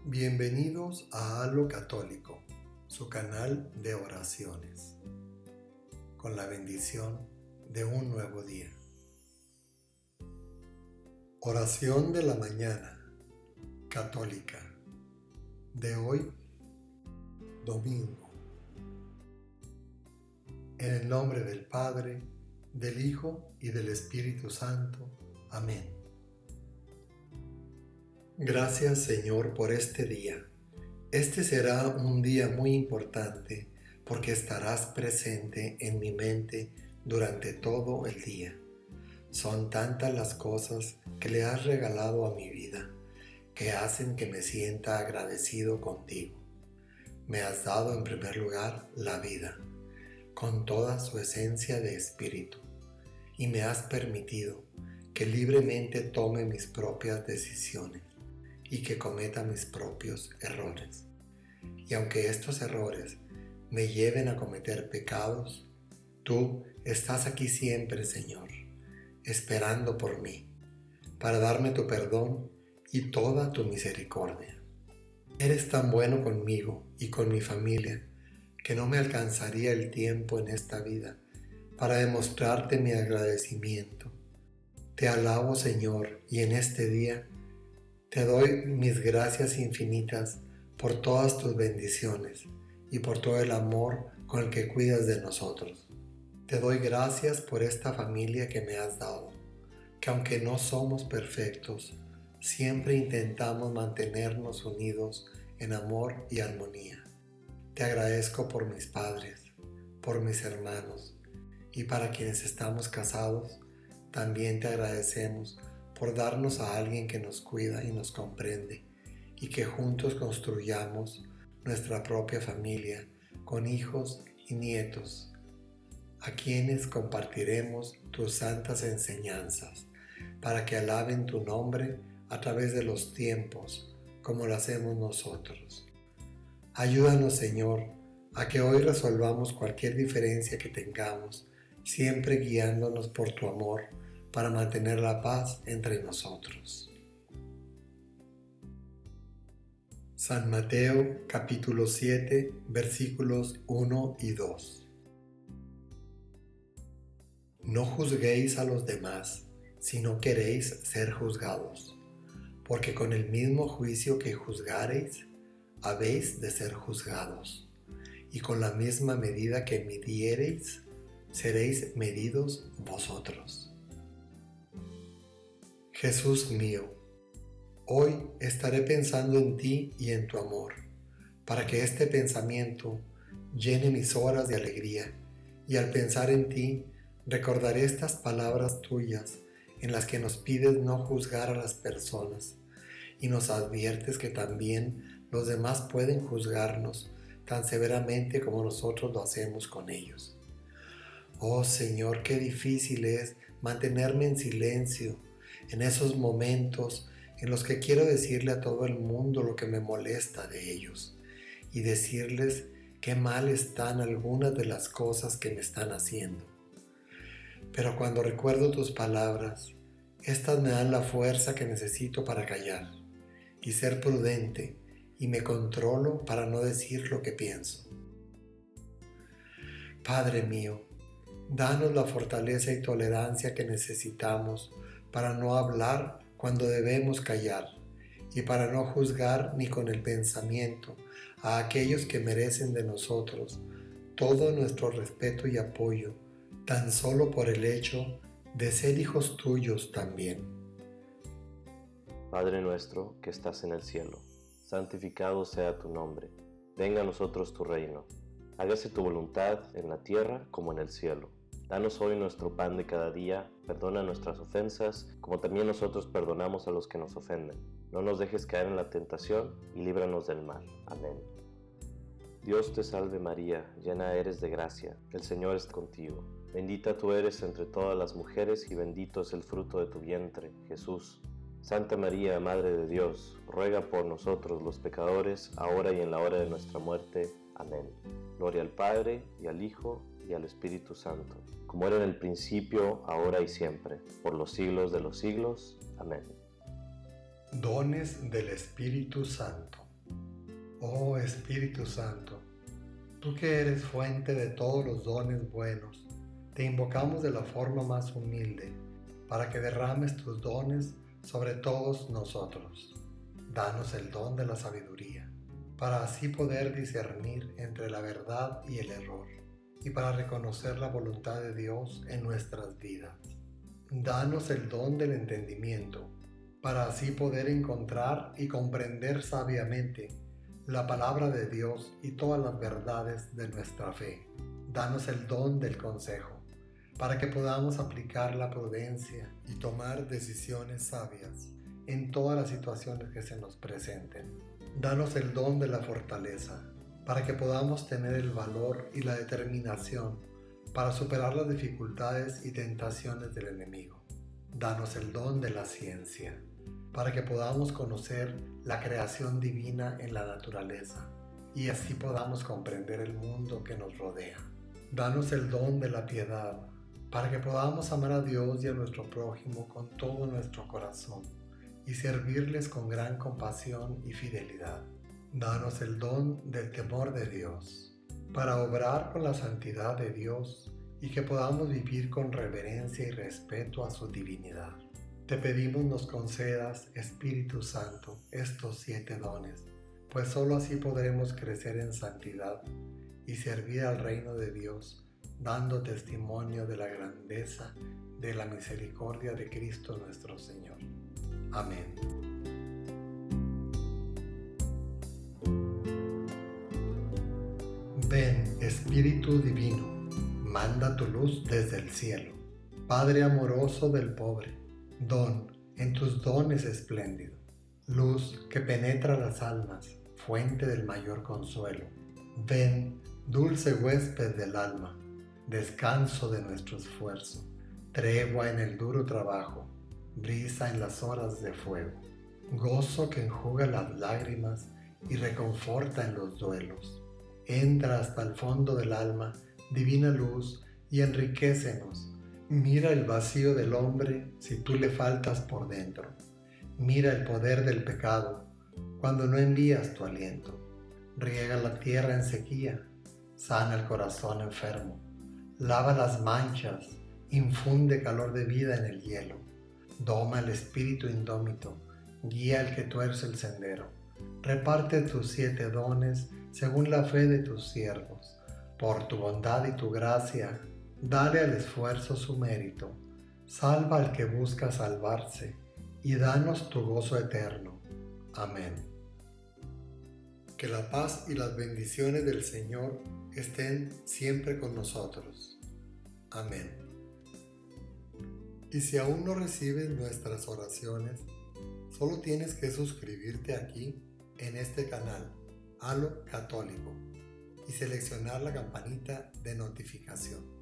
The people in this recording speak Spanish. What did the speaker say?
Bienvenidos a Halo Católico, su canal de oraciones, con la bendición de un nuevo día. Oración de la mañana católica de hoy, domingo. En el nombre del Padre, del Hijo y del Espíritu Santo. Amén. Gracias, Señor, por este día. Este será un día muy importante porque estarás presente en mi mente durante todo el día. Son tantas las cosas que le has regalado a mi vida que hacen que me sienta agradecido contigo. Me has dado en primer lugar la vida, con toda su esencia de espíritu, y me has permitido que libremente tome mis propias decisiones y que cometa mis propios errores. Y aunque estos errores me lleven a cometer pecados, tú estás aquí siempre, Señor, esperando por mí, para darme tu perdón y toda tu misericordia. Eres tan bueno conmigo y con mi familia que no me alcanzaría el tiempo en esta vida para demostrarte mi agradecimiento. Te alabo, Señor, y en este día te doy mis gracias infinitas por todas tus bendiciones y por todo el amor con el que cuidas de nosotros. Te doy gracias por esta familia que me has dado, que aunque no somos perfectos, siempre intentamos mantenernos unidos en amor y armonía. Te agradezco por mis padres, por mis hermanos, y para quienes estamos casados, también te agradecemos por darnos a alguien que nos cuida y nos comprende, y que juntos construyamos nuestra propia familia con hijos y nietos, a quienes compartiremos tus santas enseñanzas, para que alaben tu nombre a través de los tiempos, como lo hacemos nosotros. Ayúdanos, Señor, a que hoy resolvamos cualquier diferencia que tengamos, siempre guiándonos por tu amor, para mantener la paz entre nosotros. San Mateo capítulo 7 versículos 1 y 2. No juzguéis a los demás, si no queréis ser juzgados, porque con el mismo juicio que juzgareis, habéis de ser juzgados, y con la misma medida que midiereis, seréis medidos vosotros. Jesús mío, hoy estaré pensando en ti y en tu amor, para que este pensamiento llene mis horas de alegría, y al pensar en ti, recordaré estas palabras tuyas en las que nos pides no juzgar a las personas, y nos adviertes que también los demás pueden juzgarnos tan severamente como nosotros lo hacemos con ellos. Oh Señor, qué difícil es mantenerme en silencio en esos momentos en los que quiero decirle a todo el mundo lo que me molesta de ellos y decirles qué mal están algunas de las cosas que me están haciendo. Pero cuando recuerdo tus palabras, estas me dan la fuerza que necesito para callar y ser prudente, y me controlo para no decir lo que pienso. Padre mío, danos la fortaleza y tolerancia que necesitamos para no hablar cuando debemos callar, y para no juzgar ni con el pensamiento a aquellos que merecen de nosotros todo nuestro respeto y apoyo, tan solo por el hecho de ser hijos tuyos también. Padre nuestro que estás en el cielo, santificado sea tu nombre. Venga a nosotros tu reino. Hágase tu voluntad en la tierra como en el cielo. Danos hoy nuestro pan de cada día, perdona nuestras ofensas, como también nosotros perdonamos a los que nos ofenden. No nos dejes caer en la tentación, y líbranos del mal. Amén. Dios te salve María, llena eres de gracia, el Señor es contigo. Bendita tú eres entre todas las mujeres, y bendito es el fruto de tu vientre, Jesús. Santa María, Madre de Dios, ruega por nosotros los pecadores, ahora y en la hora de nuestra muerte. Amén. Gloria al Padre, y al Hijo, y al Espíritu Santo, como era en el principio, ahora y siempre, por los siglos de los siglos. Amén. Dones del Espíritu Santo. Oh Espíritu Santo, tú que eres fuente de todos los dones buenos, te invocamos de la forma más humilde para que derrames tus dones sobre todos nosotros. Danos el don de la sabiduría, para así poder discernir entre la verdad y el error, y para reconocer la voluntad de Dios en nuestras vidas. Danos el don del entendimiento, para así poder encontrar y comprender sabiamente la palabra de Dios y todas las verdades de nuestra fe. Danos el don del consejo, para que podamos aplicar la prudencia y tomar decisiones sabias en todas las situaciones que se nos presenten. Danos el don de la fortaleza, para que podamos tener el valor y la determinación para superar las dificultades y tentaciones del enemigo. Danos el don de la ciencia, para que podamos conocer la creación divina en la naturaleza y así podamos comprender el mundo que nos rodea. Danos el don de la piedad, para que podamos amar a Dios y a nuestro prójimo con todo nuestro corazón y servirles con gran compasión y fidelidad. Danos el don del temor de Dios, para obrar con la santidad de Dios y que podamos vivir con reverencia y respeto a su divinidad. Te pedimos nos concedas, Espíritu Santo, estos 7 dones, pues sólo así podremos crecer en santidad y servir al reino de Dios, dando testimonio de la grandeza de la misericordia de Cristo nuestro Señor. Amén. Ven, Espíritu Divino, manda tu luz desde el cielo. Padre amoroso del pobre, don en tus dones espléndido, luz que penetra las almas, fuente del mayor consuelo. Ven, dulce huésped del alma, descanso de nuestro esfuerzo, tregua en el duro trabajo, brisa en las horas de fuego, gozo que enjuga las lágrimas y reconforta en los duelos. Entra hasta el fondo del alma, divina luz, y enriquécenos. Mira el vacío del hombre si tú le faltas por dentro. Mira el poder del pecado cuando no envías tu aliento. Riega la tierra en sequía, sana el corazón enfermo, lava las manchas, infunde calor de vida en el hielo, doma el espíritu indómito, guía al que tuerce el sendero. Reparte tus 7 dones según la fe de tus siervos. Por tu bondad y tu gracia, dale al esfuerzo su mérito. Salva al que busca salvarse y danos tu gozo eterno. Amén. Que la paz y las bendiciones del Señor estén siempre con nosotros. Amén. Y si aún no recibes nuestras oraciones, solo tienes que suscribirte aquí en este canal, Halo Católico, y seleccionar la campanita de notificación.